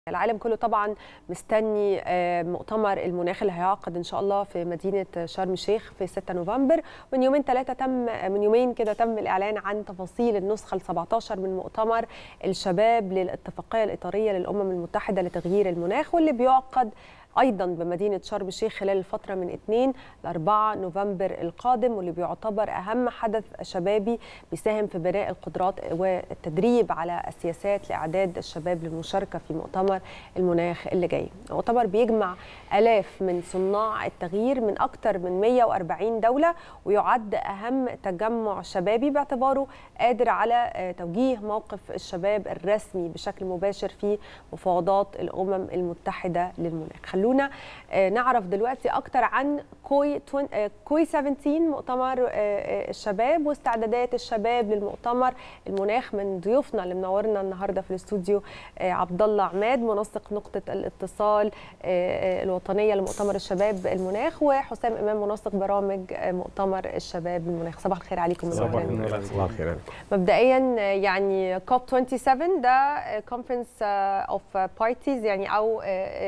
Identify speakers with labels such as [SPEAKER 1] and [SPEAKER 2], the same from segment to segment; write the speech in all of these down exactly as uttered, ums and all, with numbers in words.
[SPEAKER 1] العالم كله طبعا مستني مؤتمر المناخ اللي هيعقد ان شاء الله في مدينه شرم الشيخ في ستة نوفمبر. من يومين ثلاثه تم من يومين كده تم الاعلان عن تفاصيل النسخه ال سبعتاشر من مؤتمر الشباب للاتفاقيه الاطاريه للامم المتحده لتغيير المناخ، واللي بيعقد ايضا بمدينه شرم الشيخ خلال الفتره من اثنين ل أربعة نوفمبر القادم، واللي بيعتبر اهم حدث شبابي بيساهم في بناء القدرات والتدريب على السياسات لاعداد الشباب للمشاركه في مؤتمر المناخ اللي جاي. المؤتمر بيجمع الاف من صناع التغيير من اكثر من مئة وأربعين دوله، ويعد اهم تجمع شبابي باعتباره قادر على توجيه موقف الشباب الرسمي بشكل مباشر في مفاوضات الامم المتحده للمناخ. خلونا نعرف دلوقتي اكتر عن كوي كوي سبعتاشر مؤتمر الشباب واستعدادات الشباب للمؤتمر المناخ من ضيوفنا اللي منورنا النهارده في الاستوديو. عبد الله عماد منسق نقطه الاتصال الوطنيه لمؤتمر الشباب المناخ، وحسام امام منسق برامج مؤتمر الشباب المناخ. صباح الخير عليكم.
[SPEAKER 2] صباح النور. صباح الخير عليكم.
[SPEAKER 1] مبدئيا يعني كوب سبعة وعشرين ده كونفرنس اوف بارتيز يعني او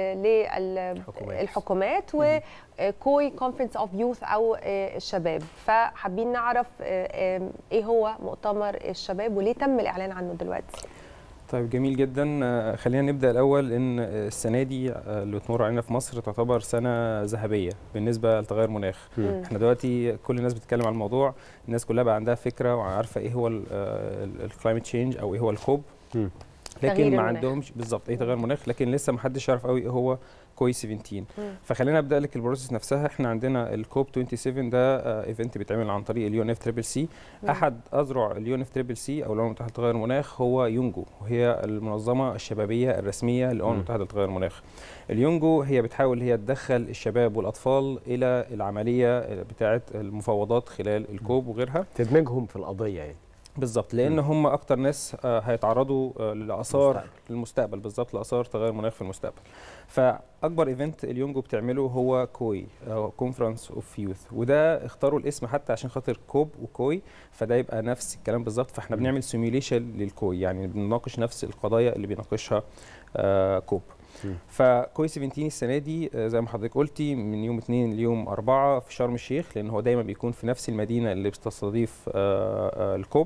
[SPEAKER 1] للحكومات، وكوي كونفرنس اوف يوث او الشباب. فحابين نعرف ايه هو مؤتمر الشباب وليه تم الاعلان عنه دلوقتي.
[SPEAKER 2] طيب جميل جدا. خلينا نبدا الاول ان السنه دي اللي بتمر علينا في مصر تعتبر سنه ذهبيه بالنسبه لتغير المناخ. م. احنا دلوقتي كل الناس بتتكلم عن الموضوع، الناس كلها بقى عندها فكره وعارفه ايه هو الكلايمت تشينج او ايه هو الكوب، م. لكن ما عندهمش بالظبط ايه تغير المناخ، لكن لسه ما حدش يعرف قوي ايه هو كوي سبعتاشر. فخلينا ابدا لك البروسيس نفسها. احنا عندنا الكوب سبعة وعشرين ده آه ايفنت بيتعمل عن طريق اليو ان اف تريبل سي. احد اذرع اليو ان اف تريبل سي او الامم المتحده لتغير المناخ هو يونجو، وهي المنظمه الشبابيه الرسميه للامم المتحده لتغير المناخ. اليونجو هي بتحاول هي تدخل الشباب والاطفال الى العمليه بتاعه المفاوضات خلال الكوب وغيرها،
[SPEAKER 3] تدمجهم في القضيه يعني.
[SPEAKER 2] بالظبط، لان هم اكتر ناس هيتعرضوا لاثار المستقبل، بالظبط لاثار تغير المناخ في المستقبل. فاكبر ايفنت اليونجو بتعمله هو كوي او كونفرنس اوف يوث، وده اختاروا الاسم حتى عشان خاطر كوب وكوي، فده يبقى نفس الكلام بالظبط. فاحنا بنعمل سيميوليشن للكوي، يعني بنناقش نفس القضايا اللي بيناقشها آه كوب. فكوي سبعتاشر السنه دي زي ما حضرتك قلتي من يوم اثنين ليوم أربعة في شرم الشيخ، لان هو دايما بيكون في نفس المدينه اللي بتستضيف الكوب،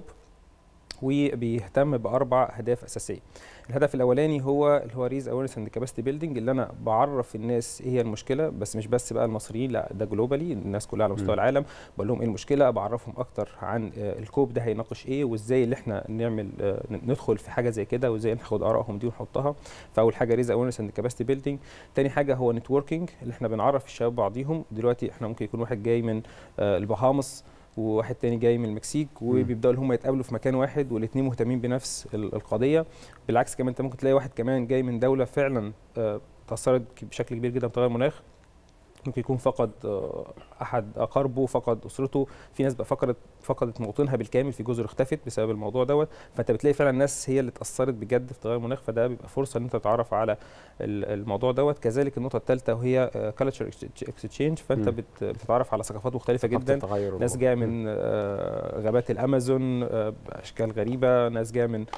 [SPEAKER 2] وبيهتم باربع اهداف اساسيه. الهدف الاولاني هو اللي هو ريز اويرنس اند كاباسيتي بيلدينج، اللي انا بعرف الناس ايه هي المشكله، بس مش بس بقى المصريين، لا ده جلوبالي، الناس كلها على مستوى م. العالم. بقول لهم ايه المشكله، بعرفهم اكتر عن الكوب ده هيناقش ايه، وازاي اللي احنا نعمل ندخل في حاجه زي كده، وازاي ناخد ارائهم دي ونحطها. فاول حاجه ريز اويرنس اند كاباسيتي بيلدينج. ثاني حاجه هو نتوركينج، اللي احنا بنعرف الشباب بعضيهم. دلوقتي احنا ممكن يكون واحد جاي من البهامس وواحد تاني جاي من المكسيك، وبيبداوا هم يتقابلوا في مكان واحد والاثنين مهتمين بنفس القضيه. بالعكس كمان انت ممكن تلاقي واحد كمان جاي من دوله فعلا تاثرت بشكل كبير جدا بتغير المناخ، ممكن يكون فقد احد اقاربه، فقد اسرته، في ناس بقى فقدت فقدت موطنها بالكامل، في جزر اختفت بسبب الموضوع دوت. فانت بتلاقي فعلا الناس هي اللي اتاثرت بجد في تغير المناخ، فده بيبقى فرصه ان انت تتعرف على الموضوع دوت. كذلك النقطه الثالثه وهي كالتشر اكسشينج، فانت بتتعرف على ثقافات مختلفه جدا، ناس جايه من غابات الامازون باشكال غريبه، ناس جايه من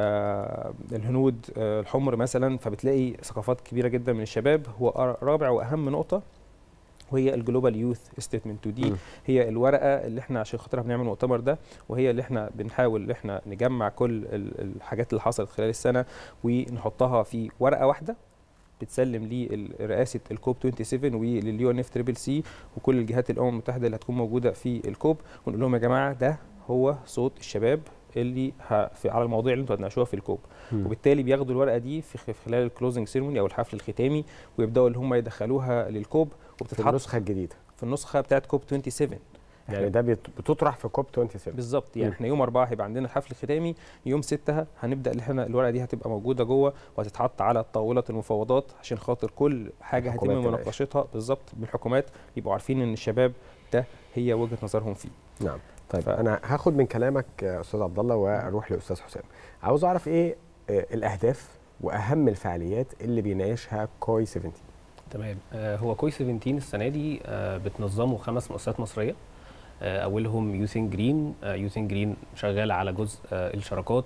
[SPEAKER 2] الهنود الحمر مثلا، فبتلاقي ثقافات كبيره جدا من الشباب. هو رابع واهم نقطه وهي الجلوبال يوث ستيتمنت، ودي م. هي الورقه اللي احنا عشان خاطرها بنعمل المؤتمر ده، وهي اللي احنا بنحاول ان احنا نجمع كل الحاجات اللي حصلت خلال السنه ونحطها في ورقه واحده بتسلم لرئاسه الكوب سبعة وعشرين ولليو ان اف تريبل سي وكل الجهات الامم المتحده اللي هتكون موجوده في الكوب، ونقول لهم يا جماعه ده هو صوت الشباب اللي في على المواضيع اللي انتوا هتناقشوها في الكوب. م. وبالتالي بياخدوا الورقه دي في خلال الكلوزنج سيرموني او الحفل الختامي، ويبداوا اللي هم يدخلوها للكوب،
[SPEAKER 3] وبتتحط في النسخه الجديده
[SPEAKER 2] في النسخه بتاعت كوب سبعة وعشرين.
[SPEAKER 3] يعني ده بتطرح في كوب سبعة وعشرين
[SPEAKER 2] بالظبط. يعني م. احنا يوم أربعة هيبقى عندنا الحفل الختامي، يوم ستة هنبدا اللي احنا الورقه دي هتبقى موجوده جوه وهتتحط على طاوله المفاوضات عشان خاطر كل حاجه هيتم مناقشتها بالظبط بالحكومات، يبقوا عارفين ان الشباب ده هي وجهه نظرهم فيه.
[SPEAKER 3] نعم. طيب ف... انا هاخد من كلامك استاذ عبد الله واروح لاستاذ حسام. عاوز اعرف ايه الاهداف واهم الفعاليات اللي بيناقشها كوي سبعتاشر.
[SPEAKER 4] تمام. هو كوي سبعتاشر السنه دي بتنظمه خمس مؤسسات مصريه، اولهم يوثين جرين. يوثين جرين شغاله على جزء الشراكات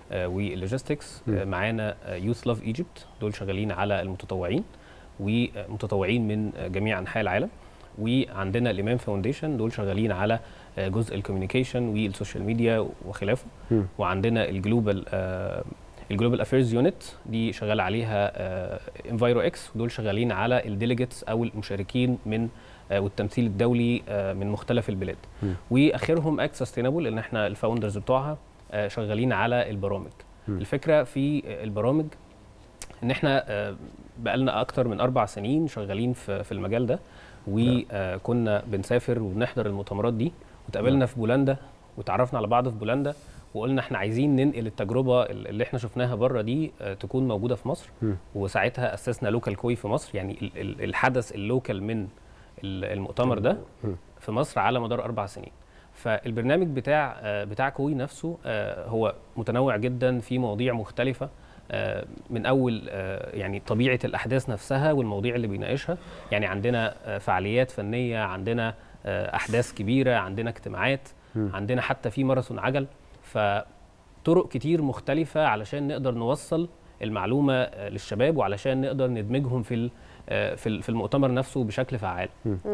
[SPEAKER 4] واللوجيستكس. معانا يوث لاف ايجيبت، دول شغالين على المتطوعين ومتطوعين من جميع انحاء العالم. وعندنا الامام فاونديشن، دول شغالين على جزء الكوميونيكيشن والسوشيال ميديا وخلافه. وعندنا الجلوبال الجلوبال افيرز يونت، دي شغال عليها انفايرو اكس، ودول شغالين على الديليجيتس او المشاركين من والتمثيل الدولي من مختلف البلاد. واخرهم اكت سستينابل، ان احنا الفاوندرز بتوعها شغالين على البرامج. م. الفكره في البرامج ان احنا بقالنا اكتر من اربع سنين شغالين في المجال ده، وكنا بنسافر وبنحضر المؤتمرات دي، وتقابلنا في بولندا وتعرفنا على بعض في بولندا، وقلنا احنا عايزين ننقل التجربه اللي احنا شفناها بره دي تكون موجوده في مصر. م. وساعتها اسسنا لوكال كوي في مصر، يعني الحدث اللوكال من المؤتمر ده في مصر على مدار اربع سنين. فالبرنامج بتاع بتاع كوي نفسه هو متنوع جدا في مواضيع مختلفه، من اول يعني طبيعه الاحداث نفسها والمواضيع اللي بيناقشها. يعني عندنا فعاليات فنيه، عندنا احداث كبيره، عندنا اجتماعات، عندنا حتى في ماراثون عجل. فطرق كتير مختلفه علشان نقدر نوصل المعلومه للشباب، وعلشان نقدر ندمجهم في في في المؤتمر نفسه بشكل فعال.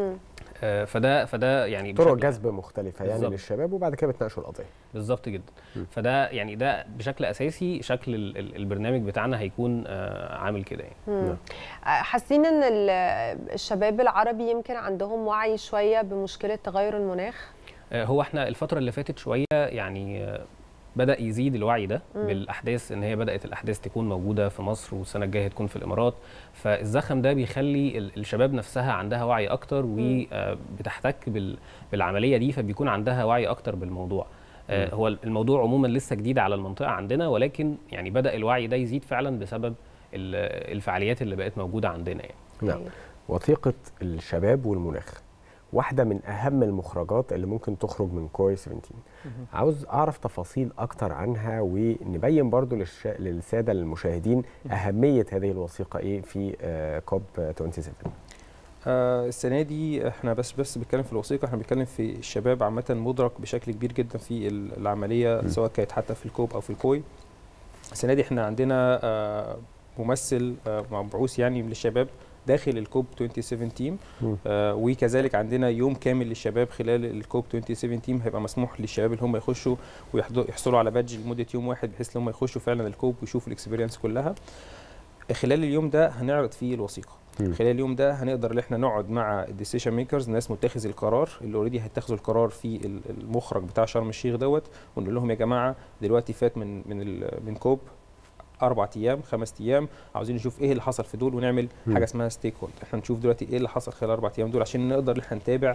[SPEAKER 4] فده فده يعني
[SPEAKER 3] طرق جذب مختلفه يعني بالزبط. للشباب، وبعد كده بتناقشوا القضيه.
[SPEAKER 4] بالظبط جدا. م. فده يعني ده بشكل اساسي شكل البرنامج بتاعنا هيكون عامل كده يعني.
[SPEAKER 1] حاسين ان الشباب العربي يمكن عندهم وعي شويه بمشكله تغير المناخ؟
[SPEAKER 4] هو احنا الفتره اللي فاتت شويه يعني بدأ يزيد الوعي ده م. بالأحداث، إن هي بدأت الأحداث تكون موجودة في مصر، والسنة الجاية تكون في الإمارات. فالزخم ده بيخلي الشباب نفسها عندها وعي أكتر، وبتحتك بالعملية دي، فبيكون عندها وعي أكتر بالموضوع. م. هو الموضوع عموما لسه جديد على المنطقة عندنا، ولكن يعني بدأ الوعي ده يزيد فعلا بسبب الفعاليات اللي بقت موجودة عندنا يعني.
[SPEAKER 3] نعم. وثيقة الشباب والمناخ واحدة من أهم المخرجات اللي ممكن تخرج من كوي سبعتاشر. عاوز أعرف تفاصيل أكتر عنها، ونبين برضو للش... للسادة المشاهدين أهمية هذه الوثيقة إيه في آه كوب سبعة وعشرين.
[SPEAKER 2] آه السنة دي احنا بس بس بنتكلم في الوثيقة، احنا بنتكلم في الشباب عامة مدرك بشكل كبير جدا في العملية، م. سواء كانت حتى في الكوب أو في الكوي. السنة دي احنا عندنا آه ممثل آه مبعوث يعني للشباب داخل الكوب سبعة وعشرين، آه وكذلك عندنا يوم كامل للشباب خلال الكوب سبعة وعشرين. هيبقى مسموح للشباب اللي هم يخشوا ويحصلوا على بادج لمده يوم واحد، بحيث ان هم يخشوا فعلا الكوب ويشوفوا الاكسبيرينس كلها. خلال اليوم ده هنعرض فيه الوثيقه. م. خلال اليوم ده هنقدر ان احنا نقعد مع الديسيشن ميكرز، ناس متخذي القرار اللي اوريدي هيتخذوا القرار في المخرج بتاع شرم الشيخ دوت، ونقول لهم يا جماعه دلوقتي فات من من من كوب اربع ايام خمس ايام، عاوزين نشوف ايه اللي حصل في دول، ونعمل م. حاجه اسمها ستيك هولد. احنا نشوف دلوقتي ايه اللي حصل خلال اربع ايام دول، عشان نقدر احنا نتابع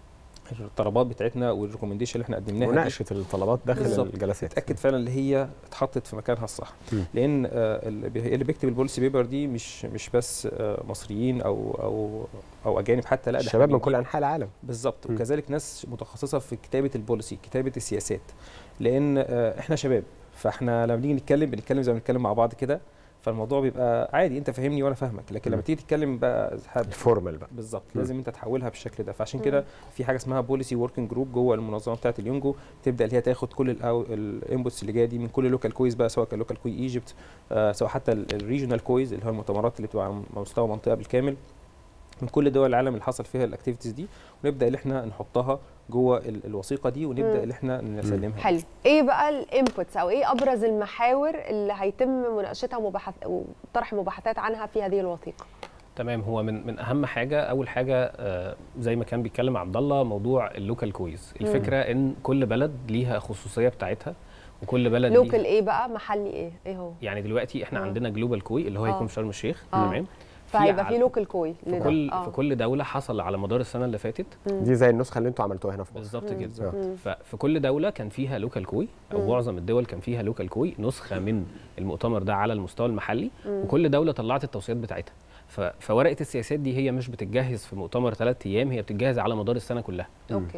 [SPEAKER 2] الطلبات بتاعتنا والريكومنديشن اللي احنا قدمناها،
[SPEAKER 3] مناقشه الطلبات داخل بالزبط. الجلسات،
[SPEAKER 2] نتاكد فعلا اللي هي اتحطت في مكانها الصح. م. لان آه اللي بيكتب البوليسي بيبر دي مش مش بس آه مصريين او او او اجانب حتى، لا ده
[SPEAKER 3] شباب من كل انحاء العالم
[SPEAKER 2] بالظبط، وكذلك ناس متخصصه في كتابه البوليسي، كتابه السياسات. لان آه احنا شباب، فاحنا لما بنيجي نتكلم بنتكلم زي ما بنتكلم مع بعض كده، فالموضوع بيبقى عادي، انت فاهمني وانا فاهمك. لكن لما تيجي تتكلم بقى
[SPEAKER 3] الفورمال بقى
[SPEAKER 2] بالظبط لازم انت تحولها بالشكل ده. فعشان كده في حاجه اسمها بوليسي وركينج جروب جوه المنظمه بتاعه اليونجو، تبدا اللي هي تاخد كل الانبوتس اللي جايه دي من كل لوكال كويز بقى، سواء كان لوكال كوي ايجيبت، آه سواء حتى الريجونال كويز اللي هو المؤتمرات اللي بتبقى على مستوى منطقه بالكامل، من كل دول العالم اللي حصل فيها الاكتيفيتيز دي، ونبدا اللي احنا نحطها جوه الوثيقه دي، ونبدا اللي احنا نسلمها.
[SPEAKER 1] حلو. ايه بقى الانبوتس او ايه ابرز المحاور اللي هيتم مناقشتها ومباحث وطرح مباحثات عنها في هذه الوثيقه؟
[SPEAKER 4] تمام. هو من من اهم حاجه، اول حاجه آه زي ما كان بيتكلم عبد الله، موضوع اللوكال كويز. الفكره مم. ان كل بلد ليها خصوصيه بتاعتها، وكل بلد
[SPEAKER 1] لوكال ايه بقى محلي ايه ايه هو
[SPEAKER 4] يعني دلوقتي احنا مم. عندنا جلوبال كوي اللي هو هيكون في شرم الشيخ. تمام.
[SPEAKER 1] فهيبقى في لوكال كوي
[SPEAKER 4] في كل آه. في كل دوله حصل على مدار السنه اللي فاتت.
[SPEAKER 3] دي زي النسخه اللي انتوا عملتوها هنا في مصر
[SPEAKER 4] بالظبط كده. ففي كل دوله كان فيها لوكال كوي، او مم. معظم الدول كان فيها لوكال كوي، نسخه من المؤتمر ده على المستوى المحلي. مم. وكل دوله طلعت التوصيات بتاعتها. فورقه السياسات دي هي مش بتتجهز في مؤتمر ثلاث ايام، هي بتتجهز على مدار السنه كلها.
[SPEAKER 1] اوكي.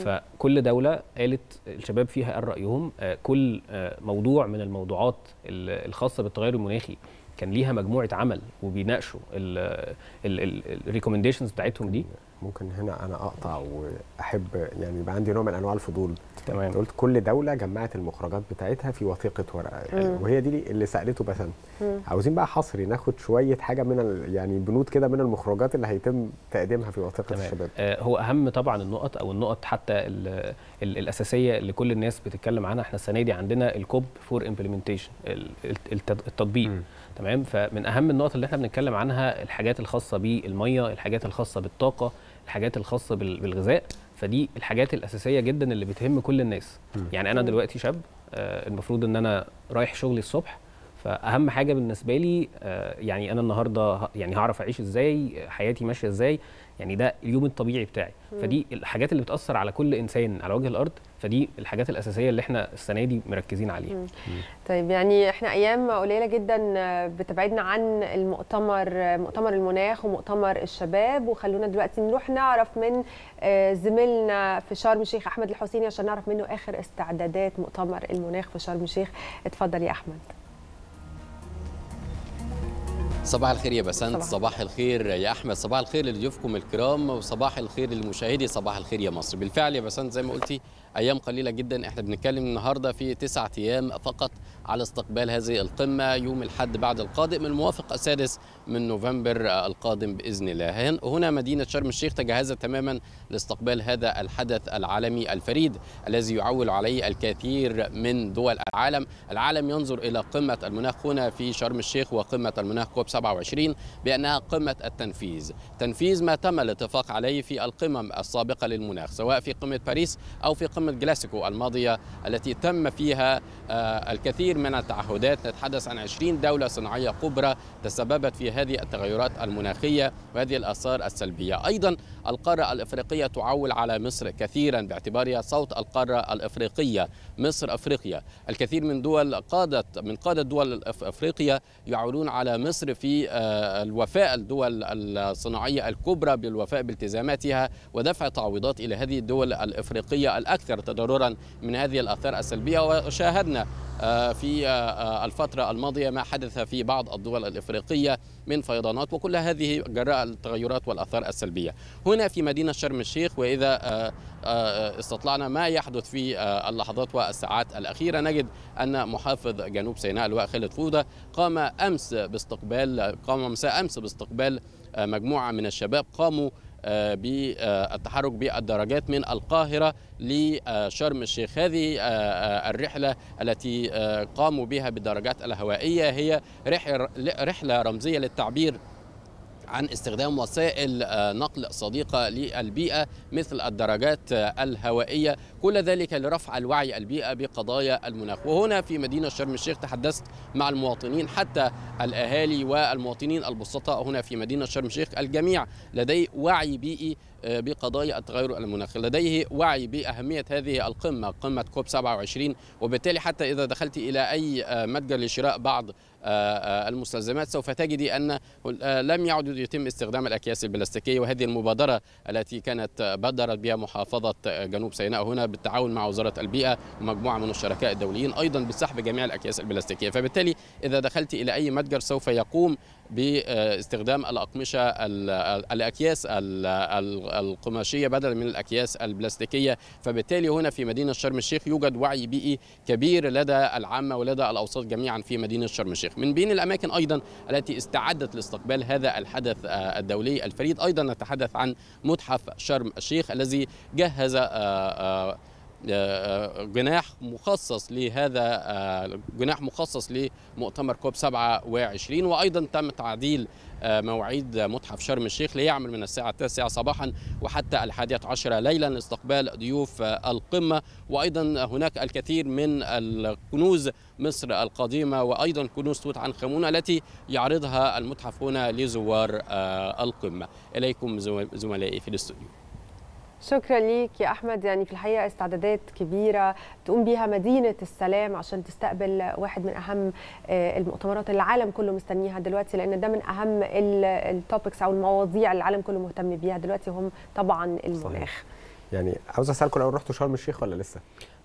[SPEAKER 4] فكل دوله قالت الشباب فيها قال رايهم. كل موضوع من الموضوعات الخاصه بالتغير المناخي كان ليها مجموعه عمل وبيناقشوا الريكومنديشنز بتاعتهم دي.
[SPEAKER 3] ممكن هنا انا اقطع واحب يعني يبقى عندي نوع من انواع الفضول.
[SPEAKER 4] تمام.
[SPEAKER 3] قلت كل دوله جمعت المخرجات بتاعتها في وثيقه ورقه يعني، وهي دي اللي سالته بسنت. عاوزين بقى حصري ناخد شويه حاجه من يعني بنود كده من المخرجات اللي هيتم تقديمها في وثيقه
[SPEAKER 4] تمام.
[SPEAKER 3] الشباب.
[SPEAKER 4] آه هو اهم طبعا النقط او النقط حتى ال ال الاساسيه اللي كل الناس بتتكلم عنها. احنا السنه دي عندنا الكوب فور امبلمنتيشن التطبيق. م. تمام. فمن اهم النقط اللي احنا بنتكلم عنها الحاجات الخاصه بالميه، الحاجات الخاصه بالطاقه، الحاجات الخاصه بالغذاء. فدي الحاجات الاساسيه جدا اللي بتهم كل الناس. م. يعني انا دلوقتي شاب، آه المفروض ان انا رايح شغلي الصبح، فاهم حاجه بالنسبه لي آه يعني انا النهارده يعني هعرف اعيش ازاي، حياتي ماشيه ازاي، يعني ده اليوم الطبيعي بتاعي. م. فدي الحاجات اللي بتاثر على كل انسان على وجه الارض، فدي الحاجات الاساسيه اللي احنا السنه دي مركزين عليها. م.
[SPEAKER 1] طيب يعني احنا ايام قليله جدا بتبعدنا عن المؤتمر، مؤتمر المناخ ومؤتمر الشباب، وخلونا دلوقتي نروح نعرف من زميلنا في شرم الشيخ احمد الحسيني عشان نعرف منه اخر استعدادات مؤتمر المناخ في شرم الشيخ. اتفضل يا احمد.
[SPEAKER 5] صباح الخير يا بسنت، صباح, صباح الخير يا احمد، صباح الخير لضيوفكم الكرام، وصباح الخير للمشاهدي، صباح الخير يا مصر. بالفعل يا بسنت زي ما قلتي ايام قليله جدا، احنا بنتكلم النهارده في تسعة ايام فقط على استقبال هذه القمه يوم الاحد بعد القادم الموافق السادس من نوفمبر القادم باذن الله. هنا مدينه شرم الشيخ تجهزت تماما لاستقبال هذا الحدث العالمي الفريد الذي يعول عليه الكثير من دول العالم. العالم ينظر الى قمه المناخ هنا في شرم الشيخ وقمه المناخ كوب سبعة وعشرين بانها قمه التنفيذ، تنفيذ ما تم الاتفاق عليه في القمم السابقه للمناخ، سواء في قمه باريس او في قمه جلاسكو الماضيه التي تم فيها الكثير من التعهدات. نتحدث عن عشرين دوله صناعيه كبرى تسببت في هذه التغيرات المناخيه وهذه الاثار السلبيه. ايضا القاره الافريقيه تعول على مصر كثيرا باعتبارها صوت القاره الافريقيه، مصر افريقيا. الكثير من دول قاده من قاده دول افريقيا يعولون على مصر في الوفاء، الدول الصناعيه الكبرى بالوفاء بالتزاماتها ودفع تعويضات الى هذه الدول الافريقيه الاكثر تضررا من هذه الاثار السلبيه. وشاهدنا في الفتره الماضيه ما حدث في بعض الدول الافريقيه من فيضانات، وكل هذه جراء التغيرات والاثار السلبيه. هنا في مدينه شرم الشيخ واذا استطلعنا ما يحدث في اللحظات والساعات الاخيره نجد ان محافظ جنوب سيناء اللواء خالد فوده قام امس باستقبال قام مساء امس باستقبال مجموعه من الشباب قاموا بالتحرك بالدراجات من القاهرة لشرم الشيخ. هذه الرحلة التي قاموا بها بالدراجات الهوائية هي رحلة رمزية للتعبير عن استخدام وسائل نقل صديقة للبيئة مثل الدراجات الهوائية، كل ذلك لرفع الوعي البيئة بقضايا المناخ. وهنا في مدينة شرم الشيخ تحدثت مع المواطنين حتى الأهالي والمواطنين البسطاء هنا في مدينة شرم الشيخ، الجميع لديه وعي بيئي بقضايا التغير المناخي، لديه وعي بأهمية هذه القمة قمة كوب سبعة وعشرين. وبالتالي حتى إذا دخلت إلى أي متجر لشراء بعض المستلزمات سوف تجدي أن لم يعد يتم استخدام الأكياس البلاستيكية، وهذه المبادرة التي كانت بدرت بها محافظة جنوب سيناء هنا بالتعاون مع وزارة البيئة ومجموعة من الشركاء الدوليين أيضا بسحب جميع الأكياس البلاستيكية. فبالتالي إذا دخلت إلى أي متجر سوف يقوم باستخدام الأقمشة الأكياس القماشية بدلا من الأكياس البلاستيكية. فبالتالي هنا في مدينة شرم الشيخ يوجد وعي بيئي كبير لدى العامة ولدى الأوساط جميعا في مدينة شرم الشيخ. من بين الأماكن أيضا التي استعدت لاستقبال هذا الحدث الدولي الفريد أيضا نتحدث عن متحف شرم الشيخ الذي جهز جناح مخصص لهذا جناح مخصص لمؤتمر كوب سبعة وعشرين. وأيضا تم تعديل مواعيد متحف شرم الشيخ ليعمل من الساعة التاسعة صباحا وحتى الحادية عشرة ليلا لاستقبال ضيوف القمة. وأيضا هناك الكثير من الكنوز مصر القديمة وأيضا كنوز توت عنخ آمون التي يعرضها المتحف هنا لزوار القمة. إليكم زملائي في الاستوديو.
[SPEAKER 1] شكرا ليك يا أحمد. يعني في الحقيقة استعدادات كبيرة تقوم بها مدينة السلام عشان تستقبل واحد من أهم المؤتمرات اللي العالم كله مستنيها دلوقتي، لأن ده من أهم التوبكس أو المواضيع اللي العالم كله مهتم بيها دلوقتي هم طبعا المناخ.
[SPEAKER 3] يعني عاوز أسألكم لو رحتوا شرم الشيخ ولا لسه؟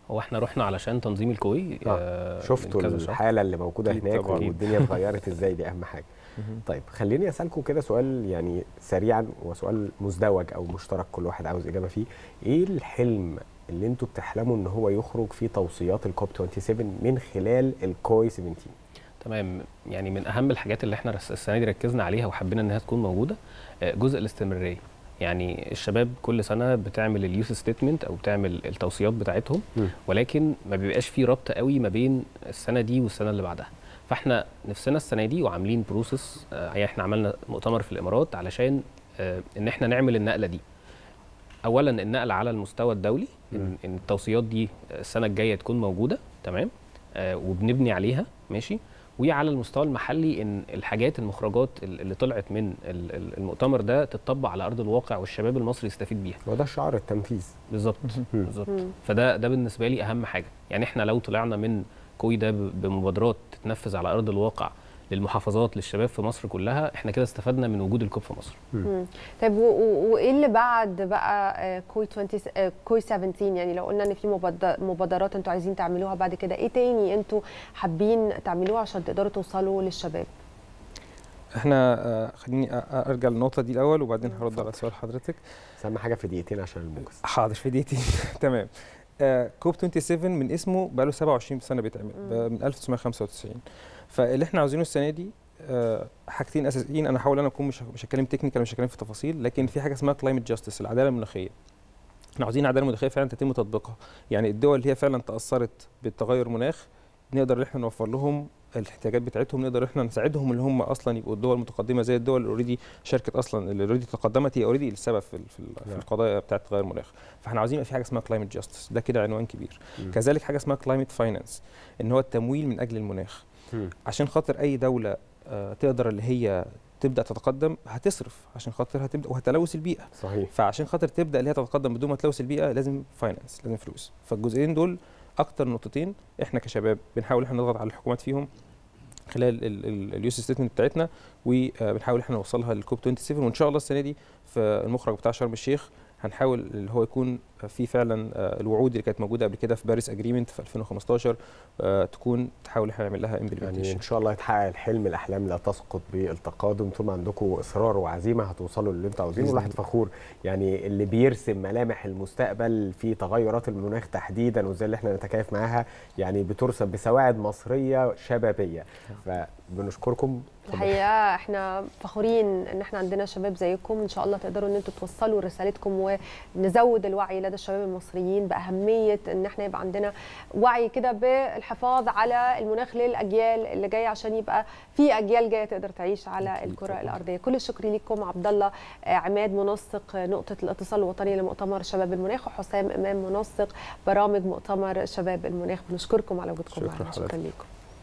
[SPEAKER 4] هو احنا رحنا علشان تنظيم الكوي.
[SPEAKER 3] آه. شفتوا الحاله اللي موجوده هناك والدنيا اتغيرت ازاي؟ دي اهم حاجه. طيب خليني اسالكم كده سؤال يعني سريعا وسؤال مزدوج او مشترك كل واحد عاوز اجابه فيه. ايه الحلم اللي انتوا بتحلموا ان هو يخرج في توصيات الكوب سبعة وعشرين من خلال الكوي سبعتاشر؟
[SPEAKER 4] تمام. يعني من اهم الحاجات اللي احنا السنه دي ركزنا عليها وحبينا انها تكون موجوده جزء الاستمراريه. يعني الشباب كل سنه بتعمل اليوث ستيتمنت او بتعمل التوصيات بتاعتهم، ولكن ما بيبقاش في ربط قوي ما بين السنه دي والسنه اللي بعدها. فاحنا نفسنا السنه دي وعاملين بروسس، يعني احنا عملنا مؤتمر في الامارات علشان ان احنا نعمل النقله دي. اولا النقله على المستوى الدولي، ان التوصيات دي السنه الجايه تكون موجوده تمام وبنبني عليها ماشي. وعلى المستوى المحلي ان الحاجات المخرجات اللي طلعت من المؤتمر ده تتطبق على ارض الواقع والشباب المصري يستفيد بيها.
[SPEAKER 3] وده شعار التنفيذ بالظبط.
[SPEAKER 4] بالظبط. فده ده بالنسبه لي اهم حاجه. يعني احنا لو طلعنا من كوي ده بمبادرات تتنفذ على ارض الواقع للمحافظات للشباب في مصر كلها، احنا كده استفدنا من وجود الكوب في مصر.
[SPEAKER 1] مم. طيب وايه اللي بعد بقى كوي عشرين كوي سبعتاشر؟ يعني لو قلنا ان في مبادرات انتوا عايزين تعملوها بعد كده، ايه تاني انتوا حابين تعملوه عشان تقدروا توصلوا للشباب؟
[SPEAKER 2] احنا خليني ارجع للنقطه دي الاول وبعدين هرد على سؤال حضرتك.
[SPEAKER 3] اهم حاجه في دقيقتين عشان الموجز.
[SPEAKER 2] حاضر في دقيقتين. تمام. كوب سبعة وعشرين من اسمه بقى له سبعة وعشرين سنه بيتعمل من ألف وتسعمائة وخمسة وتسعين. فاللي احنا عاوزينه السنه دي حاجتين اساسيين. انا هحاول انا اكون مش مش هتكلم تكنيكال مش هتكلم في تفاصيل، لكن في حاجه اسمها كلايمت جاستس، العداله المناخيه. احنا عاوزين العداله المناخيه فعلا تتم تطبيقها. يعني الدول اللي هي فعلا تاثرت بالتغير المناخ نقدر احنا نوفر لهم الاحتياجات بتاعتهم، نقدر احنا نساعدهم اللي هم اصلا يبقوا الدول المتقدمه زي الدول اللي اوريدي شاركت اصلا، اللي اوريدي تقدمت هي اوريدي السبب في في القضايا بتاعه تغير المناخ. فاحنا عاوزين يبقى في حاجه اسمها كلايمت جاستس، ده كده عنوان كبير. م. كذلك حاجه اسمها كلايمت فاينانس، ان هو التمويل من اجل المناخ. م. عشان خاطر اي دوله آه تقدر اللي هي تبدا تتقدم هتصرف عشان خاطر هتبدا وهتلوث البيئه.
[SPEAKER 3] صحيح.
[SPEAKER 2] فعشان خاطر تبدا اللي هي تتقدم بدون ما تلوث البيئه لازم فاينانس، لازم فلوس. فالجزئين دول اكتر نقطتين احنا كشباب بنحاول احنا نضغط على الحكومات فيهم خلال اليوث ستيتمنت بتاعتنا، وبنحاول احنا نوصلها للكوب سبعة وعشرين. وان شاء الله السنه دي في المخرج بتاع شرم الشيخ هنحاول اللي هو يكون في فعلا الوعود اللي كانت موجوده قبل كده في باريس اجريمنت في ألفين وخمستاشر تكون تحاول احنا نعمل لها امبلمنتيشن.
[SPEAKER 3] يعني ان شاء الله يتحقق الحلم، الاحلام لا تسقط بالتقادم. طول ما عندكم اصرار وعزيمه هتوصلوا للي انتوا عاوزينه. والواحد فخور يعني اللي بيرسم ملامح المستقبل في تغيرات المناخ تحديدا وازاي اللي احنا نتكيف معاها، يعني بترسم بسواعد مصريه شبابيه. فبنشكركم
[SPEAKER 1] الحقيقه. احنا فخورين ان احنا عندنا شباب زيكم. ان شاء الله تقدروا ان انتوا توصلوا رسالتكم ونزود الوعي لدى الشباب المصريين باهميه ان احنا يبقى عندنا وعي كده بالحفاظ على المناخ للاجيال اللي جايه، عشان يبقى في اجيال جايه تقدر تعيش على الكره الارضيه. كل الشكر لكم عبد الله عماد منسق نقطه الاتصال الوطني لمؤتمر شباب المناخ، وحسام امام منسق برامج مؤتمر شباب المناخ. بنشكركم على وجودكم معنا. شكرا لكم.